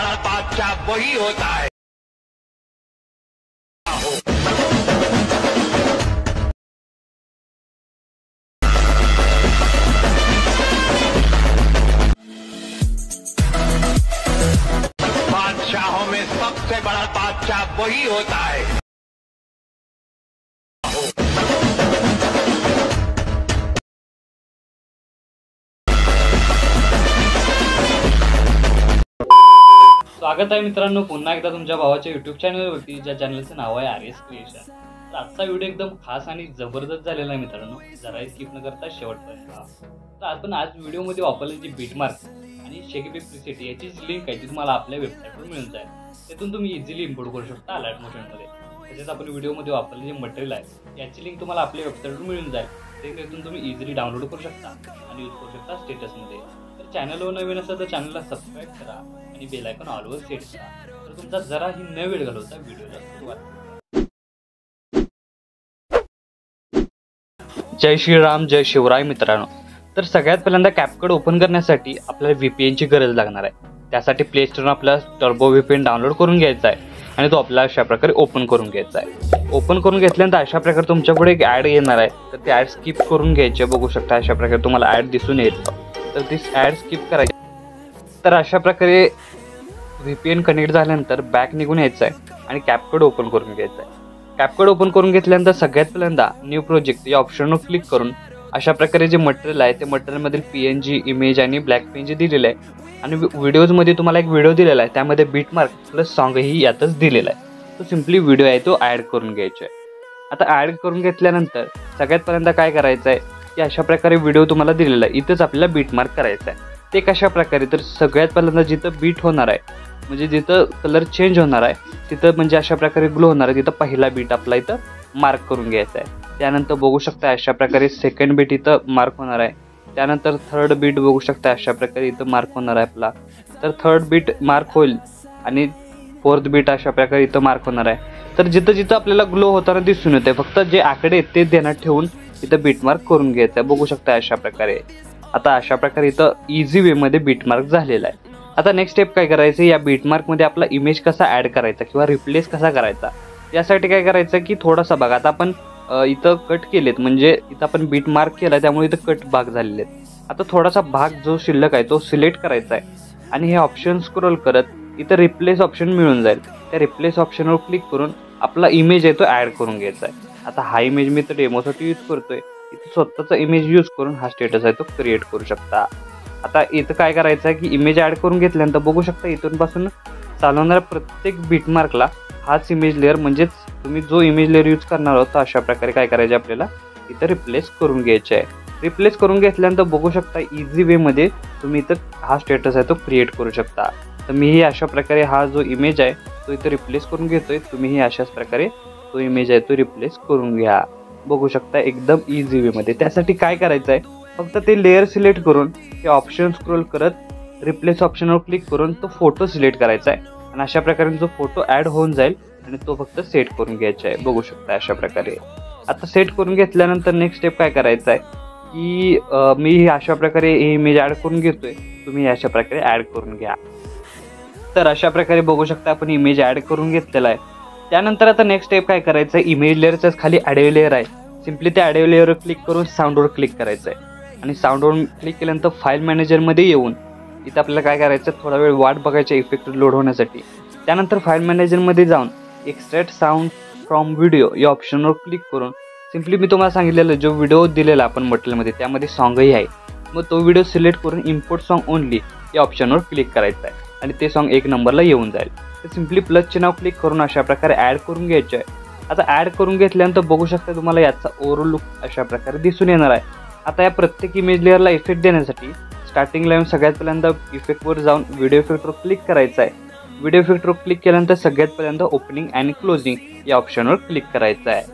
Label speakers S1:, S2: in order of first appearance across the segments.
S1: बड़ा बादशाह वही होता है। बादशाहों में सबसे बड़ा बादशाह वही होता है।
S2: स्वागत आहे मित्रांनो पुन्हा एकदा तुमच्या भावाच्या YouTube चॅनलवरती, ज्या चॅनलचं नाव आहे RS क्रिएशन। तर आजचा व्हिडिओ एकदम खास आणि जबरदस्त झालेला आहे मित्रांनो, जरा स्किप न करता शेवटपर्यंत पहा। तर आपण आज व्हिडिओमध्ये वापरलेली जी बीटमार्क आणि शेकीबी प्रीसेट याची लिंक आहे ती तुम्हाला आपल्या वेबसाईटवर मिळून जाईल। त्यातून तुम्ही इझिली इम्पोर्ट करू शकता अलर्ट मोशनमध्ये। तसेच आपण व्हिडिओमध्ये वापरलेले जे मटेरियल आहे याची लिंक तुम्हाला आपल्या वेबसाईटवर मिळून जाईल। त्यातून तुम्ही इझिली डाउनलोड करू शकता आणि यूज करू शकता स्टेटसमध्ये। तर चॅनलवर नवीन असेल तर चॅनलला सबस्क्राईब करा आणि बेल आयकॉन ऑलवर सेट करा, तर तुमचा जराही न वेळ घालवता व्हिडिओला सुरुवात करा। जय श्रीराम, जय शिवराय मित्रांनो। तर सगळ्यात पहिल्यांदा कॅपकट ओपन करण्यासाठी आपल्याला VPN ची गरज लागणार आहे। त्यासाठी प्ले स्टोरवरून आपल्याला टर्बो VPN डाउनलोड करून घ्यायचा आहे आणि तो आपल्याला अशा प्रकारे ओपन करून घ्यायचा आहे। ओपन करून घेतल्यानंतर अशा प्रकारे तुमच्या पुढे एक ॲड येणार आहे, तर ती ॲड स्किप करून घ्यायची। बघू शकता अशा प्रकारे तुम्हाला ॲड दिसून येईल, तर ती ॲड स्किप करायची। तर अशा प्रकारे VPN कनेक्ट झाल्यानंतर बॅक निघून यायचं आहे आणि कॅपकट ओपन करून घ्यायचं आहे। कॅपकट ओपन करून घेतल्यानंतर सगळ्यात पहिल्यांदा न्यू प्रोजेक्ट या ऑप्शनवर क्लिक करून अशा प्रकारे जे मटेरियल आहे ते मटेरियलमधील PNG इमेज आणि ब्लॅक PNG दिलेलं आहे आणि व्हिडिओजमध्ये तुम्हाला एक व्हिडिओ दिलेला आहे, त्यामध्ये बीटमार्क प्लस सॉन्गही यातच दिलेला आहे। तो सिम्पली व्हिडिओ आहे तो ॲड करून घ्यायचा आहे। आता ॲड करून घेतल्यानंतर सगळ्यात पहिल्यांदा काय करायचं आहे की अशा प्रकारे व्हिडिओ तुम्हाला दिलेला आहे, इथंच आपल्याला बीटमार्क करायचं आहे। ते कशा प्रकारे, तर सगळ्यात पहिल्यांदा जिथं बीट होणार आहे म्हणजे जिथं कलर चेंज होणार आहे तिथं म्हणजे अशा प्रकारे ग्लो होणार आहे तिथं पहिला बीट आपला इथं मार्क करून घ्यायचा आहे। त्यानंतर बघू शकता अशा प्रकारे सेकंड बीट इथं मार्क होणार आहे। त्यानंतर थर्ड बीट बघू शकता अशा प्रकारे इथं मार्क होणार आहे आपला, तर थर्ड बीट मार्क होईल आणि फोर्थ बीट अशा प्रकारे इथं मार्क होणार आहे। तर जिथं जिथं आपल्याला ग्लो होताना दिसून येते फक्त जे आकडे आहेत ते ध्यानात ठेवून इथं बीट मार्क करून घ्यायचं आहे। बघू शकता अशा प्रकारे आता अशा प्रकारे इथं इझी वेमध्ये बीटमार्क झालेला आहे। आता नेक्स्ट स्टेप काय करायचं, या बीटमार्कमध्ये आपला इमेज कसा ॲड करायचा किंवा रिप्लेस कसा करायचा, यासाठी काय करायचं की थोडासा भाग आता आपण इथं कट केलेत, म्हणजे इथं आपण बीटमार्क केला त्यामुळे इथं कट भाग झालेले आहेत। आता थोडासा भाग जो शिल्लक आहे तो सिलेक्ट करायचा आहे आणि हे ऑप्शन स्क्रोल करत इथं रिप्लेस ऑप्शन मिळून जाईल। त्या रिप्लेस ऑप्शनवर क्लिक करून आपला इमेज आहे तो ॲड करून घ्यायचा आहे। आता हा इमेज मी तर डेमोसाठी यूज करतोय, इथं स्वतःचा इमेज यूज करून हा स्टेटस आहे तो क्रिएट करू शकता। आता इथं काय करायचं आहे की इमेज ॲड करून घेतल्यानंतर बघू शकता इथून पासून चालवणाऱ्या प्रत्येक बीटमार्कला हाच इमेज लेअर म्हणजेच तुम्ही जो इमेज लेअर यूज करणार आहोत अशा प्रकारे काय करायचे आपल्याला इथं रिप्लेस करून घ्यायचे आहे। रिप्लेस करून घेतल्यानंतर बघू शकता इझी वेमध्ये तुम्ही इथं हा स्टेटस आहे तो क्रिएट करू शकता। तर मीही अशा प्रकारे हा जो इमेज आहे तो इथं रिप्लेस करून घेतोय, तुम्हीही अशाच प्रकारे तो इमेज आहे तो रिप्लेस करून घ्या। बघू शकता एकदम इझी वेमध्ये। त्यासाठी काय करायचं आहे, फक्त ते लेअर सिलेक्ट करून ते ऑप्शन स्क्रोल करत रिप्लेस ऑप्शनवर क्लिक करून तो फोटो सिलेक्ट करायचा आहे आणि अशा प्रकारे जो फोटो ॲड होऊन जाईल आणि तो फक्त सेट करून घ्यायचा आहे। बघू शकता अशा प्रकारे आता सेट करून घेतल्यानंतर नेक्स्ट स्टेप काय करायचं आहे की मी अशा प्रकारे हे इमेज ॲड करून घेतोय, तुम्ही अशा प्रकारे ॲड करून घ्या। तर अशा प्रकारे बघू शकता आपण इमेज ॲड करून घेतलेला आहे। त्यानंतर आता नेक्स्ट स्टेप काय करायचं आहे, इमेज लेअरच्याच खाली ऑडिओ लेअर आहे, सिम्पली त्या ऑडिओ लेअरवर क्लिक करून साऊंडवर क्लिक करायचं आहे आणि साऊंडवर क्लिक केल्यानंतर फाईल मॅनेजरमध्ये येऊन इथं आपल्याला काय करायचं थोडा वेळ वाट बघायची इफेक्ट लोड होण्यासाठी। त्यानंतर फाईल मॅनेजरमध्ये जाऊन एक्सट्रॅक्ट साऊंड फ्रॉम व्हिडिओ या ऑप्शनवर क्लिक करून सिम्पली मी तुम्हाला सांगितलेलं जो व्हिडिओ दिलेला आपण मटेरियलमध्ये त्यामध्ये सॉन्गही आहे, मग तो व्हिडिओ सिलेक्ट करून इम्पोर्ट सॉन्ग ओनली या ऑप्शनवर क्लिक करायचं आहे आणि ते सॉन्ग 1 नंबरला येऊन जाईल। तर सिम्पली प्लसचे नाव क्लिक करून अशा प्रकारे ॲड करून घ्यायचे आहे। आता ॲड करून घेतल्यानंतर बघू शकता तुम्हाला याचा ओव्हरऑल लुक अशा प्रकारे दिसून येणार आहे। आता या प्रत्येक इमेज लेअरला इफेक्ट देण्यासाठी स्टार्टिंगला येऊन सगळ्यात पहिल्यांदा इफेक्टवर जाऊन व्हिडिओ इफेक्टवर क्लिक करायचं आहे। व्हिडिओ इफेक्टवर क्लिक केल्यानंतर सगळ्यात पहिल्यांदा ओपनिंग आणि क्लोजिंग या ऑप्शनवर क्लिक करायचं आहे।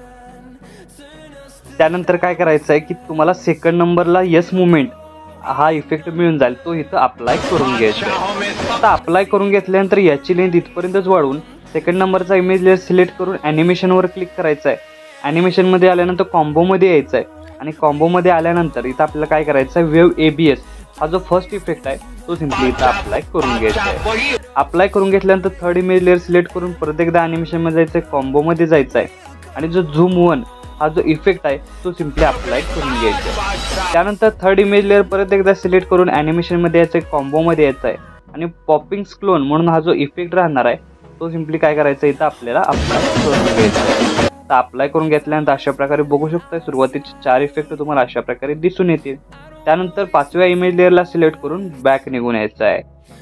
S2: त्यानंतर काय करायचं आहे की तुम्हाला सेकंड नंबरला येस मुवमेंट हा इफेक्ट मिळून जाईल, तो इथं अप्लाय करून घ्यायचा आहे। आता अप्लाय करून घेतल्यानंतर याची लेंथ इथपर्यंतच वाढवून सेकंड नंबरचा इमेज लेअर सिलेक्ट करून ॲनिमेशनवर क्लिक करायचं आहे। ॲनिमेशनमध्ये आल्यानंतर कॉम्बोमध्ये यायचं आहे आणि कॉम्बोमध्ये आल्यानंतर इथं आपल्याला काय करायचं आहे, वेव्ह ABS हा जो फर्स्ट इफेक्ट आहे तो सिम्पली इथं अप्लाय करून घ्यायचा आहे.
S1: वही
S2: अप्लाय करून घेतल्यानंतर थर्ड इमेज लेअर सिलेक्ट करून परत एकदा अॅनिमेशन मध्ये जायचं आहे, कॉम्बो मध्ये जायचं आहे आणि जो झूम वन हा जो इफेक्ट आहे तो सिम्पली अप्लाय करून घ्यायचा आहे. त्यानंतर थर्ड इमेज लेअर परत एकदा सिलेक्ट करून अॅनिमेशन मध्ये यायचं आहे, कॉम्बो मध्ये यायचं आहे आणि पॉपिंग क्लोन म्हणून हा जो इफेक्ट राहणार आहे तो सिम्पली काय करायचा इथं आपल्याला अप्लाय करून घ्यायचा आहे. तर अप्लाय करून घेतल्यानंतर अशा प्रकारे बघू शकता सुरुवातीचे 4 इफेक्ट तुम्हाला अशा प्रकारे दिसून येतील. त्यानंतर 5व्या इमेज लेअरला सिलेक्ट करून बॅक निघून यायचं आहे.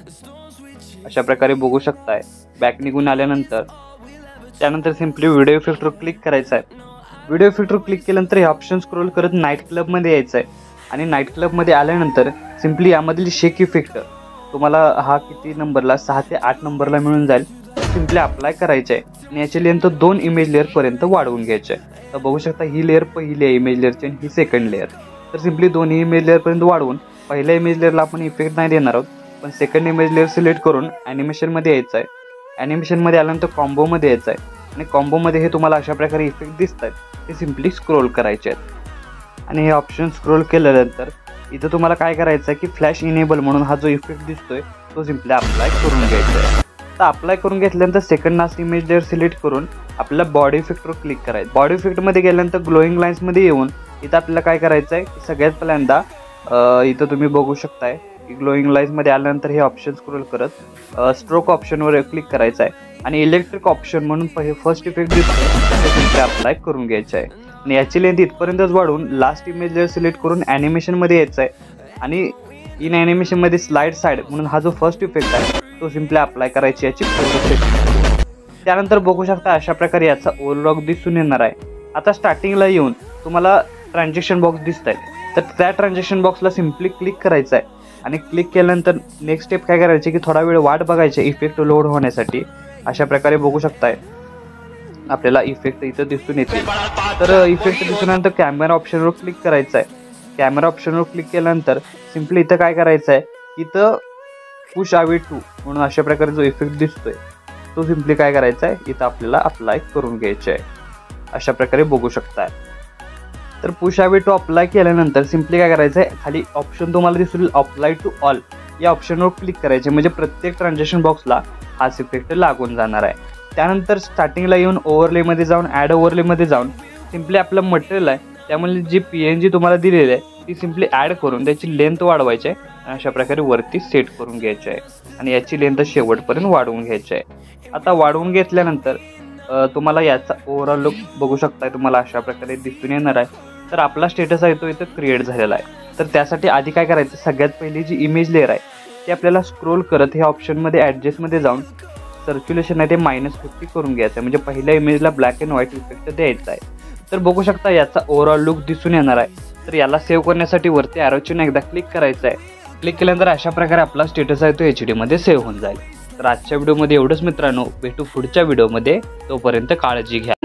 S2: अशा प्रकारे बघू शकताय. बॅक निघून आल्यानंतर त्यानंतर सिम्पली व्हिडिओ इफेक्टवर क्लिक करायचं आहे. व्हिडिओ इफेक्टवर क्लिक केल्यानंतर हे ऑप्शन स्क्रोल करत नाईट क्लबमध्ये यायचं आहे आणि नाईट क्लबमध्ये आल्यानंतर सिम्पली यामधील शेक इफेक्ट तुम्हाला हा किती नंबरला 6 ते 8 नंबरला मिळून जाईल. सिम्पली अप्लाय करायचे आहे आणि याची लेंथ 2 इमेज लेअर पर्यंत वाढवून घ्यायची आहे. तर बघू शकता ही लेअर पहिली आहे इमेज लेअरची आणि ही सेकंड लेअर. तर सिम्पली दोन्ही इमेज लेअर पर्यंत वाढवून पहिल्या इमेज लेअरला आपण इफेक्ट नाही देणार आहोत, पण सेकंड इमेज लेअर सिलेक्ट करून ॲनिमेशनमध्ये यायचं आहे. ॲनिमेशनमध्ये आल्यानंतर कॉम्बोमध्ये यायचं आहे आणि कॉम्बोमध्ये हे तुम्हाला अशा प्रकारे इफेक्ट दिसत आहेत ते सिम्पली स्क्रोल करायचे आहेत. आणि हे ऑप्शन स्क्रोल केल्यानंतर इथं तुम्हाला काय करायचं आहे की फ्लॅश इनेबल म्हणून हा जो इफेक्ट दिसतोय तो सिम्पली अप्लाय करून घ्यायचा आहे. तर अप्लाय करून घेतल्यानंतर second last image layer select करून आपल्याला बॉडी इफेक्टवर क्लिक करायचं. बॉडी इफेक्टमध्ये गेल्यानंतर ग्लोईंग लाईन्समध्ये येऊन इथं आपल्याला काय करायचं आहे की सगळ्यात पहिल्यांदा इथं तुम्ही बघू शकताय की ग्लोईंग लाईन्समध्ये आल्यानंतर हे ऑप्शन स्क्रोल करत स्ट्रोक ऑप्शनवर क्लिक करायचं आहे आणि इलेक्ट्रिक ऑप्शन म्हणून फर्स्ट इफेक्ट दिसतो ते अप्लाय करून घ्यायचं आहे. आणि याची लेंथ इथपर्यंतच वाढवून लास्ट इमेज लेअर सिलेक्ट करून ॲनिमेशनमध्ये यायचं आहे आणि इन ॲनिमेशनमध्ये स्लाइड साइड म्हणून हा जो फर्स्ट इफेक्ट आहे तो सिम्पली अप्लाय करायची याची प्रोसेस. त्यानंतर बघू शकता अशा प्रकारे याचा ओव्हरलॉक दिसून येणार आहे. आता स्टार्टिंगला येऊन तुम्हाला ट्रान्झॅक्शन बॉक्स दिसत आहे, तर त्या ट्रान्झॅक्शन बॉक्सला सिम्पली क्लिक करायचं आहे आणि क्लिक केल्यानंतर नेक्स्ट स्टेप काय करायची की थोडा वेळ वाट बघायची इफेक्ट लोड होण्यासाठी. अशा प्रकारे बघू शकताय आपल्याला इफेक्ट इथं दिसून येते. तर इफेक्ट दिसूनंतर कॅमेरा ऑप्शनवर क्लिक करायचं आहे. कॅमेरा ऑप्शनवर क्लिक केल्यानंतर सिम्पली इथं काय करायचं आहे इथं पुश अवे टू म्हणून अशा प्रकारे जो इफेक्ट दिसतोय तो सिम्पली काय करायचा आहे इथं आपल्याला अप्लाय करून घ्यायचे आहे. अशा प्रकारे बघू शकताय. तर पुश अवे टू अप्लाय केल्यानंतर सिम्पली काय करायचं आहे खाली ऑप्शन तुम्हाला दिसेल अप्लाय टू ऑल या ऑप्शनवर क्लिक करायचे म्हणजे प्रत्येक ट्रान्झॅक्शन बॉक्सला हाच इफेक्ट लागून जाणार आहे. त्यानंतर स्टार्टिंगला येऊन ओव्हरलेमध्ये जाऊन ॲड ओव्हरलेमध्ये जाऊन सिम्पली आपलं मटेरियल आहे त्यामुळे जी PNG तुम्हाला दिलेली आहे ती सिम्पली ॲड करून त्याची लेंथ वाढवायची आहे आणि अशा प्रकारे वरती सेट करून घ्यायची आहे आणि याची लेंथ शेवटपर्यंत वाढवून घ्यायची आहे. आता वाढवून घेतल्यानंतर तुम्हाला याचा ओव्हरऑल लुक बघू शकताय तुम्हाला अशा प्रकारे दिसून येणार आहे. तर आपला स्टेटस आहे तो इथं क्रिएट झालेला आहे. तर त्यासाठी आधी काय करायचं सगळ्यात पहिली जी इमेज लेअर आहे ती आपल्याला स्क्रोल करत हे ऑप्शनमध्ये ॲडजस्टमध्ये जाऊन सर्क्युलेशन आहे ते -50 करून घ्यायचं आहे म्हणजे पहिल्या इमेजला ब्लॅक अँड व्हाईट इफेक्ट द्यायचा आहे. तर बघू शकता याचा ओव्हरऑल लुक दिसून येणार आहे. तर याला सेव्ह करण्यासाठी वरती ॲरोचिन एकदा क्लिक करायचं आहे. क्लिक केल्यानंतर अशा प्रकारे आपला स्टेटस आहे तो HD मध्ये सेव्ह होऊन जाईल. तर आजच्या व्हिडिओमध्ये एवढंच मित्रांनो, भेटू पुढच्या व्हिडिओमध्ये. तोपर्यंत काळजी घ्या.